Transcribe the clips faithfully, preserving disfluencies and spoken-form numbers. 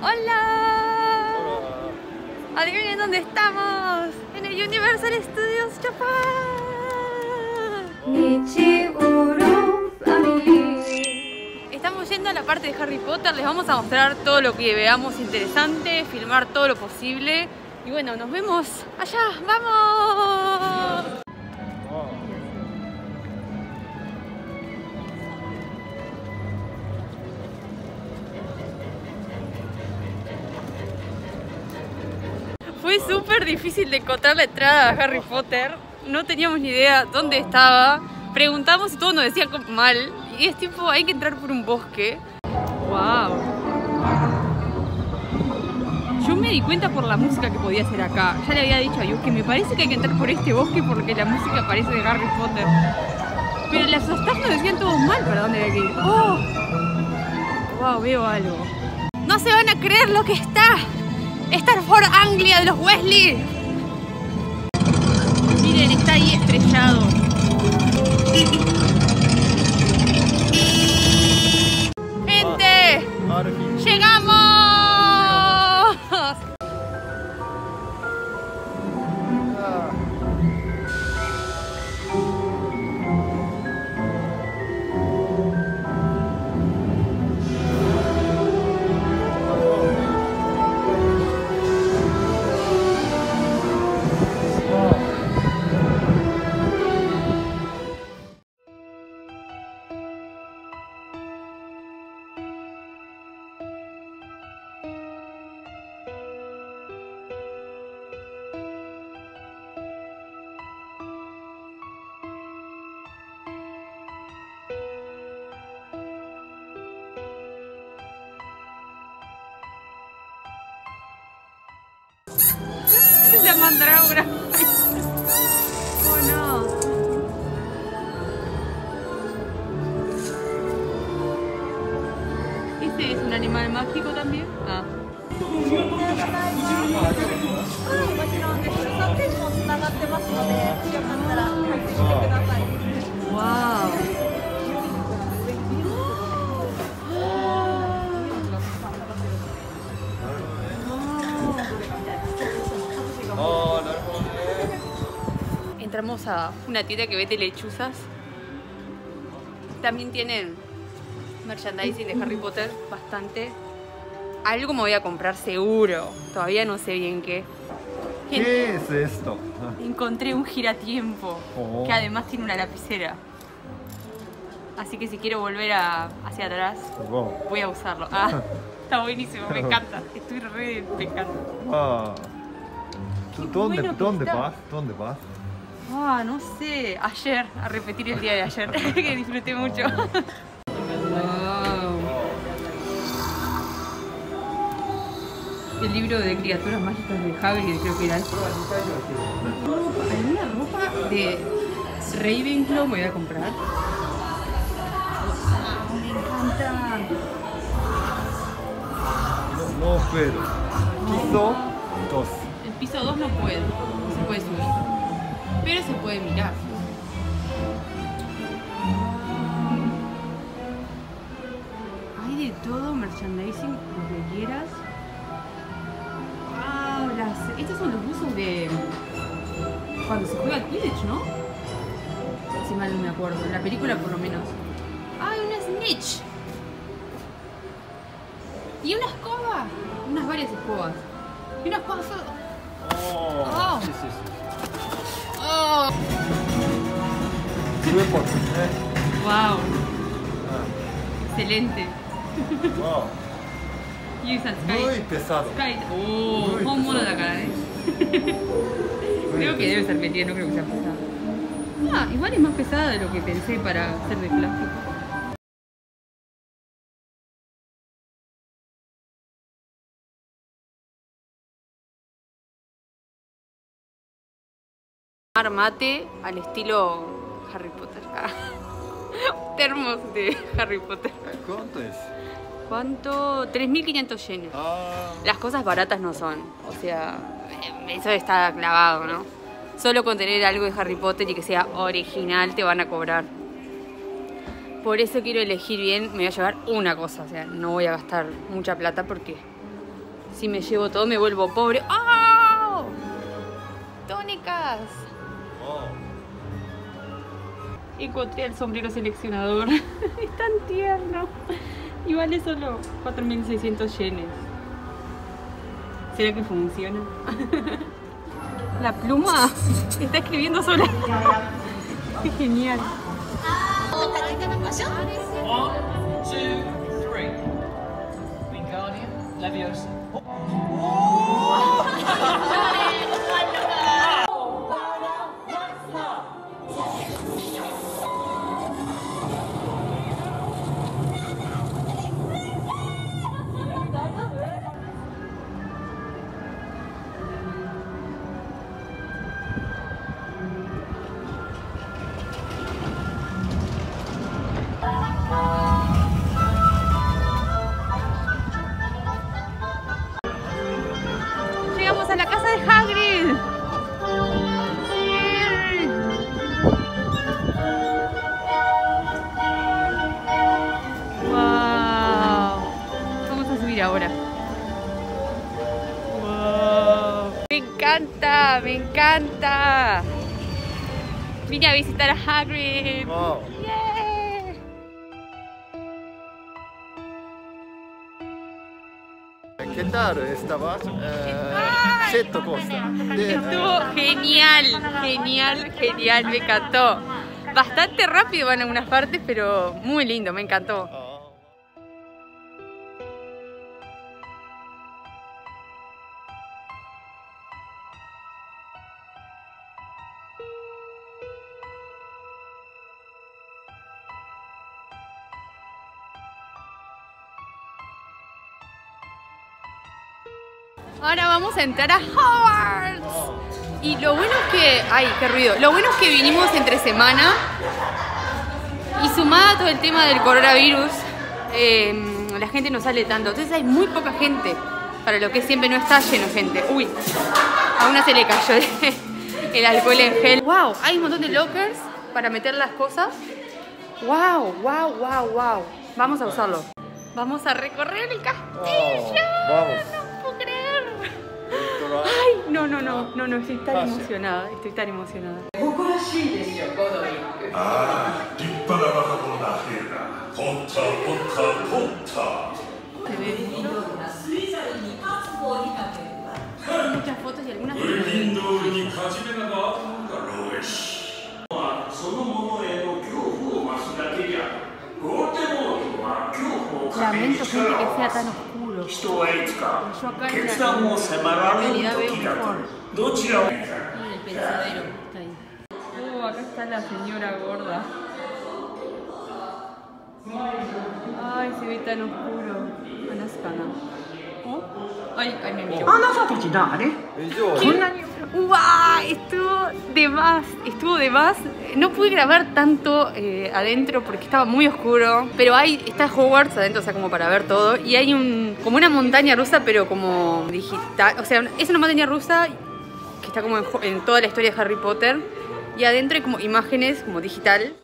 ¡Hola! Hola. Adivinen dónde estamos. En el Universal Studios Japan. Estamos yendo a la parte de Harry Potter. Les vamos a mostrar todo lo que veamos interesante, filmar todo lo posible. Y bueno, nos vemos allá. ¡Vamos! Fue súper difícil de encontrar la entrada a Harry Potter. No teníamos ni idea dónde estaba. Preguntamos y todos nos decían mal. Y es tipo, hay que entrar por un bosque. ¡Wow! Yo me di cuenta por la música que podía hacer acá. Ya le había dicho a Yus que me parece que hay que entrar por este bosque porque la música parece de Harry Potter. Pero las staff nos decían todos mal para dónde había que ir. ¡Oh! ¡Wow! Veo algo. No se van a creer lo que está. Starford Anglia de los Weasley. Miren, está ahí estrellado. ¡Gente! ¡Llegamos! La mandrágora. Oh no. ¿Este es un animal mágico también? Ah. Wow. Entramos a una tienda que vende lechuzas. También tienen merchandising de Harry Potter, bastante. Algo me voy a comprar seguro. Todavía no sé bien qué. ¿Qué es esto? Encontré un giratiempo, oh. que además tiene una lapicera. Así que si quiero volver a, hacia atrás, oh. voy a usarlo. Ah, está buenísimo, me encanta. Estoy re, me encanta. Ah. ¿Dónde, bueno ¿dónde está. vas? ¿Dónde vas? Ah, no sé. Ayer, a repetir el día de ayer, que disfruté mucho. Wow. El libro de criaturas mágicas de Hagrid, creo que era esto. ¿Alguna ropa de Ravenclaw me voy a comprar? Oh, me encanta. No, no puedo. Piso dos. El piso dos no puedo, no se puede subir. Pero se puede mirar. Hay de todo, merchandising, lo que quieras. Wow, las... estos son los buzos de cuando se juega al Quidditch, ¿no? Si mal no me acuerdo, en la película por lo menos. ¡Ay, una snitch! Y una escoba. Unas varias escobas. Y unas cosas. Oh, oh. Sí, sí, sí. Oh. Wow. Ah. Excelente. Wow. Muy pesado. Oh, cómodo la cara, ¿eh? Creo que debe ser metida, no creo que sea pesada. Ah, igual es más pesada de lo que pensé para ser de plástico. Tomar mate al estilo Harry Potter. Termos de Harry Potter. ¿Cuánto es? ¿Cuánto? tres mil quinientos yenes. Ah. Las cosas baratas no son. O sea, eso está clavado, ¿no? Solo con tener algo de Harry Potter y que sea original te van a cobrar. Por eso quiero elegir bien, me voy a llevar una cosa, o sea, no voy a gastar mucha plata porque Si me llevo todo me vuelvo pobre. ¡Oh! ¡Tónicas! Oh. Encontré el sombrero seleccionador. Es tan tierno. Y vale solo cuatro mil seiscientos yenes. ¿Será que funciona? La pluma está escribiendo sola. Qué genial. One, two, three. Wingardium Leviosa. Llegamos a la casa de Hagrid. Wow. Vamos a subir ahora. Wow. Me encanta, me encanta. Vine a visitar a Hagrid. Wow. Yeah. ¿Qué tal estabas? Eh, jet coaster. De- Estuvo genial, genial, genial, me encantó. Bastante rápido en algunas partes, pero muy lindo, me encantó. Oh. Ahora vamos a entrar a Hogwarts. Y lo bueno es que... Ay, qué ruido. Lo bueno es que vinimos entre semana. Y sumada a todo el tema del coronavirus, eh, la gente no sale tanto. Entonces hay muy poca gente. Para lo que siempre no está lleno de gente. Uy, a una se le cayó el alcohol en gel. Wow, hay un montón de lockers para meter las cosas. Wow, wow, wow, wow. Vamos a usarlo. Vamos a recorrer el castillo. Oh, vamos. No puedo creer. Ay, no, no, no, no, no, estoy tan emocionada, estoy tan emocionada. ああ、立派な若者だ、ヘルナ。ポッター、ポッター、ポッター。 Se ve mucho. Muchas fotos y algunas グリフィンドールに勝ち目があるのだ、ロエシ。そのものへの恐怖を増すだけじゃ、ヴォルデモートは恐怖を糧に Lamento し gente た que ら sea tan oscuro. 人はいつか Yo acá en 決 la, 断を en 迫ら la れる realidad veo 時だ mejor. と。どちらを Miren el pensadero, está ahí. Oh, acá está la señora gorda. Ay, se ve tan oscuro. Anaskana. ¿Oh? Ay, ay, me miró. あなたたち誰？ 以上 ¡Uah! Estuvo de más, estuvo de más. No pude grabar tanto eh, adentro porque estaba muy oscuro. Pero hay, está Hogwarts adentro, o sea, como para ver todo. Y hay un, como una montaña rusa, pero como digital. O sea, es una montaña rusa que está como en, en toda la historia de Harry Potter. Y adentro hay como imágenes, como digital.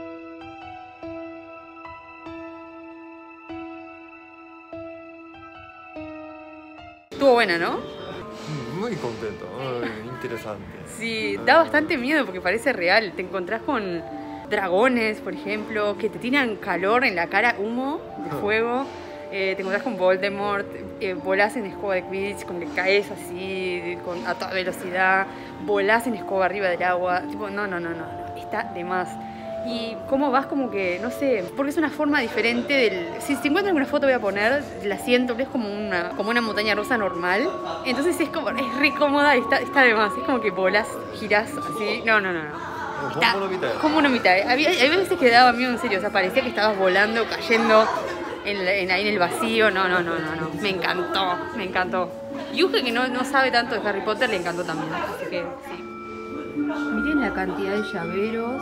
Estuvo buena, ¿no? muy contento, muy interesante. Sí, da bastante miedo porque parece real. Te encontrás con dragones, por ejemplo, que te tiran calor en la cara, humo de fuego. Eh, te encontrás con Voldemort, eh, volás en escoba de Quidditch, como que caes así con, a toda velocidad, volás en escoba arriba del agua. Tipo, no, no, no, no, no, está de más. Y cómo vas como que, no sé, porque es una forma diferente del... Si se encuentran una foto voy a poner, la siento, que es como una, como una montaña rusa normal. Entonces es como, es re cómoda y está, está de más. Es como que volás, girás así. No, no, no, no. Está como una mitad. Había, había veces que daba miedo en serio, o sea, parecía que estabas volando, cayendo en, en, ahí en el vacío. No, no, no, no, no. Me encantó, me encantó. Yuge, que no, no sabe tanto de Harry Potter, le encantó también. Así que sí. Miren la cantidad de llaveros.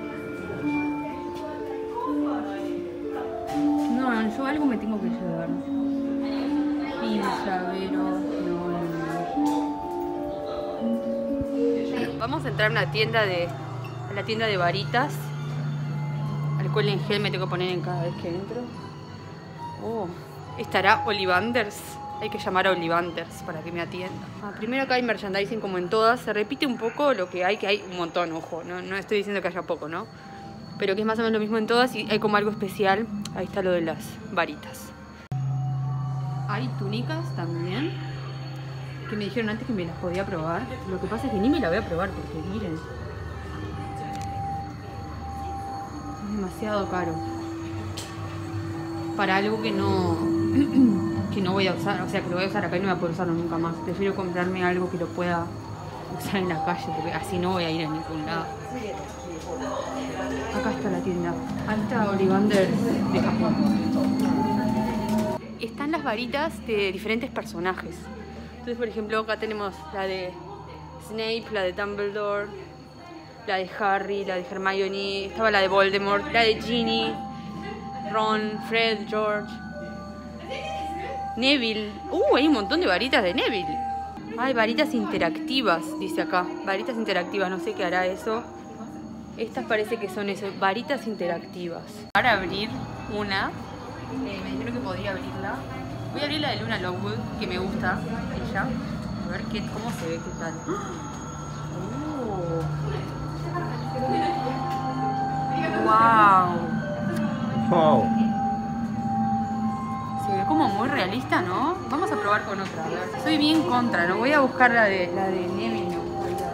No, yo algo me tengo que llevar. Y llaveros, no, no. Vamos a entrar a una tienda de... a la tienda de varitas. Alcohol en gel me tengo que poner en cada vez que entro. Oh, ¿estará Ollivanders? Hay que llamar a Ollivanders para que me atienda. Ah, primero acá hay merchandising como en todas. Se repite un poco lo que hay, que hay un montón, ojo. No, no estoy diciendo que haya poco, ¿no? Pero que es más o menos lo mismo en todas y hay como algo especial. Ahí está lo de las varitas. Hay túnicas también, que me dijeron antes que me las podía probar. Lo que pasa es que ni me la voy a probar porque miren, es demasiado caro para algo que no que no voy a usar, o sea que lo voy a usar acá y no voy a poder usarlo nunca más. Prefiero comprarme algo que lo pueda usar en la calle porque así no voy a ir a ningún lado. Acá está la tienda. Ahí está Ollivanders de Japón. Están las varitas de diferentes personajes. Entonces, por ejemplo, acá tenemos la de Snape, la de Dumbledore, la de Harry, la de Hermione, estaba la de Voldemort, la de Ginny, Ron, Fred, George, Neville. Uh, hay un montón de varitas de Neville. Hay varitas interactivas, dice acá. Varitas interactivas, no sé qué hará eso. Estas parece que son eso, varitas interactivas. Para abrir una, eh, me dijeron que podía abrirla. Voy a abrir la de Luna Lovegood, que me gusta ella. A ver qué, cómo se ve, qué tal. Oh. Wow. Wow. Se ve como muy realista, ¿no? Vamos a probar con otra. A ver. Soy bien contra, no voy a buscar la de la de Neville, no.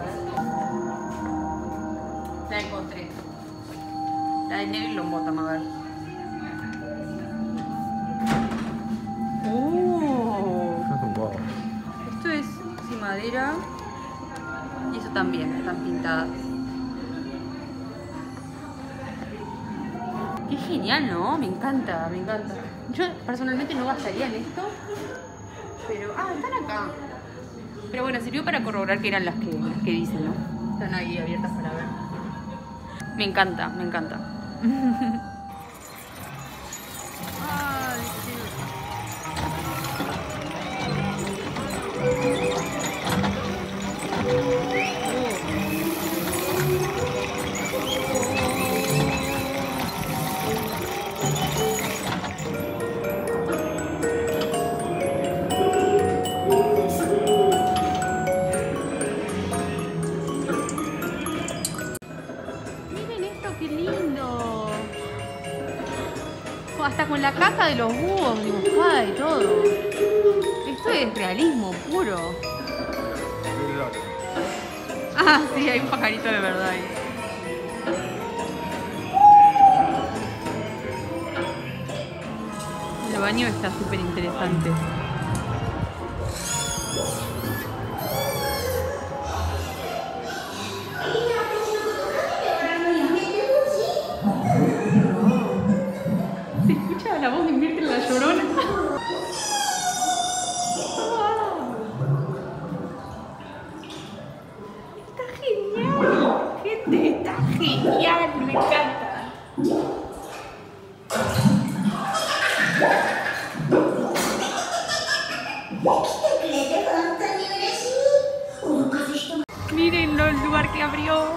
La encontré. La de Neville Longbottom, a ver. Oh. Wow. Esto es sí, madera. Y eso también, están pintadas. Qué genial, ¿no? Me encanta, me encanta. Yo personalmente no gastaría en esto. Pero. Ah, están acá. Pero bueno, sirvió para corroborar que eran las que, las que dicen, ¿no? Están ahí abiertas para ver. Me encanta, me encanta. Ay, sí. Hasta con la caja de los búhos dibujada y todo. Esto es realismo puro. Ah, sí, hay un pajarito de verdad ahí. El baño está súper interesante. La voz de Mirta la Llorona. Está genial. Gente, está genial. Me encanta. Miren el lugar que abrió.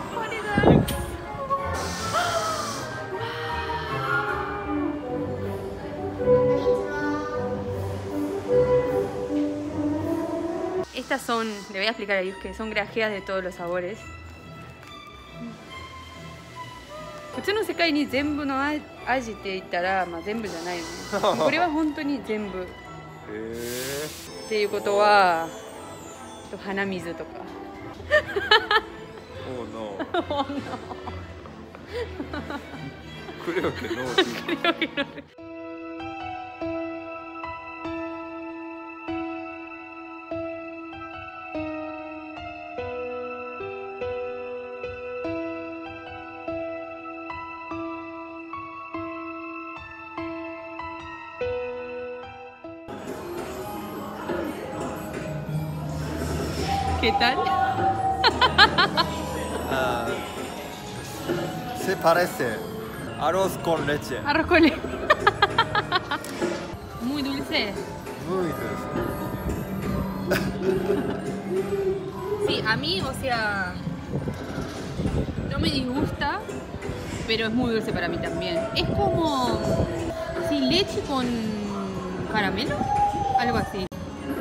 Estas son, le voy a explicar a ellos que son grajeas de todos los sabores. 普通の世界に全部の味って言ったら、まあ、全部じゃないよね。これは本当に全部。っていうことは、鼻水とか。 Oh no. Oh no. Creo que no. Creo que no. ¿Qué tal? Ah, se parece arroz con leche. Arroz con leche. Muy dulce. Muy dulce. Sí, a mí, o sea, no me disgusta, pero es muy dulce para mí también. Es como, sí, leche con caramelo, algo así.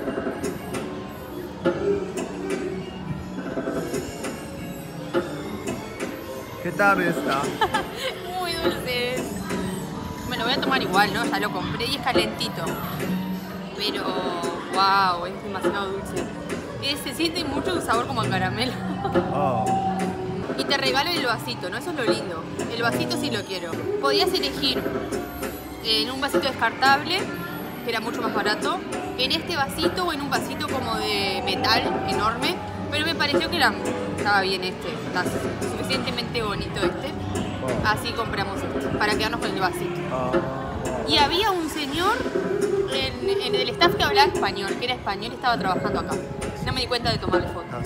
¿Qué tal está? Muy dulce. Me lo voy a tomar igual, ¿no? Ya lo compré y es calentito. Pero, wow, es demasiado dulce. Eh, se siente mucho un sabor como a caramelo. Oh. Y te regalo el vasito, ¿no? Eso es lo lindo. El vasito sí lo quiero. Podías elegir en un vasito descartable, que era mucho más barato, en este vasito o en un vasito como de metal enorme, pero me pareció que era, estaba bien este, está suficientemente bonito este, así compramos este, para quedarnos con el vasito. Y había un señor en, en el staff que hablaba español, que era español y estaba trabajando acá. No me di cuenta de tomarle fotos.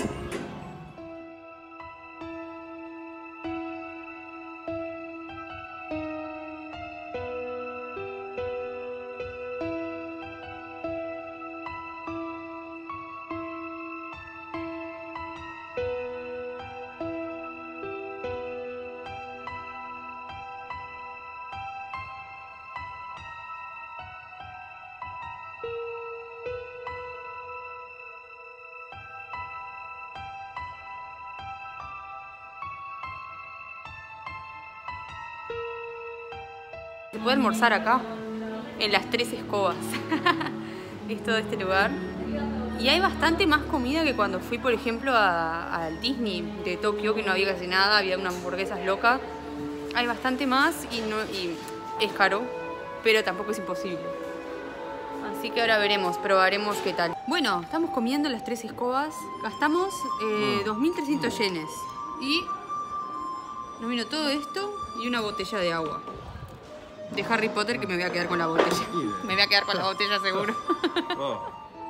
Se puede almorzar acá, en las tres escobas. Es todo este lugar. Y hay bastante más comida que cuando fui, por ejemplo, al Disney de Tokio, que no había casi nada, había unas hamburguesas locas. Hay bastante más y, no, y es caro, pero tampoco es imposible. Así que ahora veremos, probaremos qué tal. Bueno, estamos comiendo en las tres escobas. Gastamos eh, dos mil trescientos yenes. Y nos vino todo esto y una botella de agua. De Harry Potter, que me voy a quedar con la botella. Me voy a quedar con la botella seguro. Oh.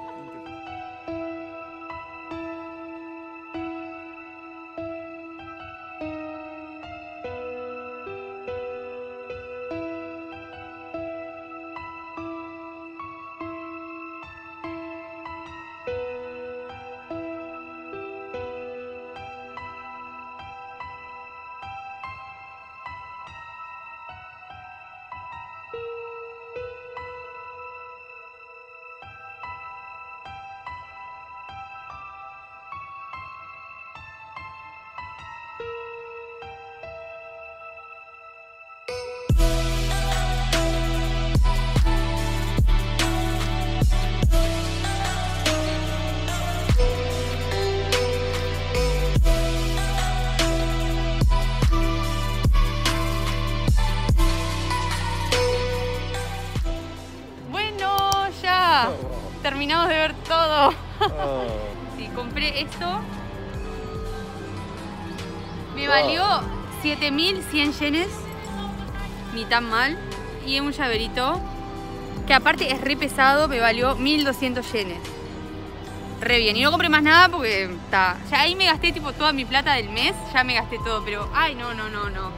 Terminamos de ver todo. Oh. Sí, compré esto. Me valió siete mil cien yenes. Ni tan mal. Y un llaverito que aparte es re pesado, me valió mil doscientos yenes. Re bien. Y no compré más nada porque está. Ya ahí me gasté tipo toda mi plata del mes. Ya me gasté todo, pero ay no, no, no, no.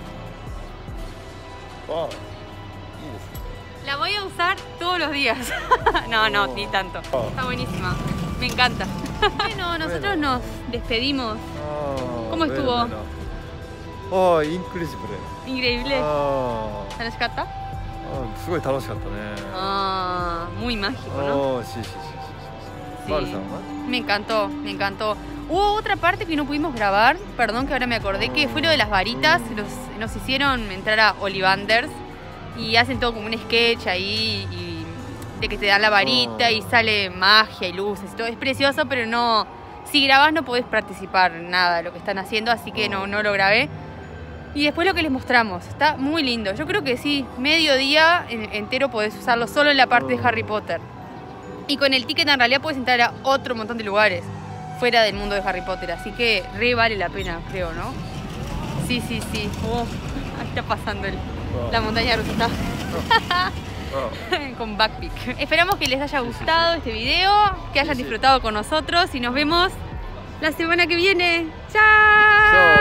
Oh. La voy a usar todos los días. No, no, ni tanto. Está buenísima. Me encanta. Bueno, nosotros nos despedimos. Oh, ¿Cómo estuvo? bueno. Oh, increíble. Increíble. Oh. ¿Tanashikatta? Oh, すごい楽しかったね。 Ah, muy mágico, ¿no? Oh, sí, sí, sí, sí, sí. Sí. Maru-san, ¿no? Me encantó, me encantó. Hubo otra parte que no pudimos grabar, perdón que ahora me acordé, que fue lo de las varitas. Los, nos hicieron entrar a Ollivanders y hacen todo como un sketch ahí y de que te dan la varita y sale magia y luces y todo. Es precioso, pero no, si grabás no podés participar en nada de lo que están haciendo, así que no, no lo grabé. Y después lo que les mostramos, está muy lindo. Yo creo que sí, medio día entero podés usarlo solo en la parte de Harry Potter. Y con el ticket en realidad podés entrar a otro montón de lugares fuera del mundo de Harry Potter, así que re vale la pena, creo, ¿no? Sí, sí, sí. Oh, ahí está pasando el, la montaña rusa. Está. Con Backpeak. Esperamos que les haya gustado este video, que hayan disfrutado con nosotros y nos vemos la semana que viene. ¡Chao!